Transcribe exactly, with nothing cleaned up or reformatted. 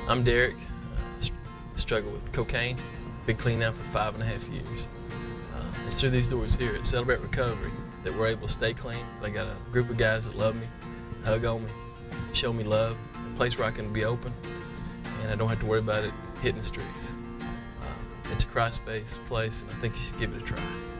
I'm Derek. Uh, struggle with cocaine. Been clean now for five and a half years. Uh, it's through these doors here at Celebrate Recovery that we're able to stay clean. I got a group of guys that love me, hug on me, show me love, a place where I can be open, and I don't have to worry about it hitting the streets. Uh, it's a Christ-based place, and I think you should give it a try.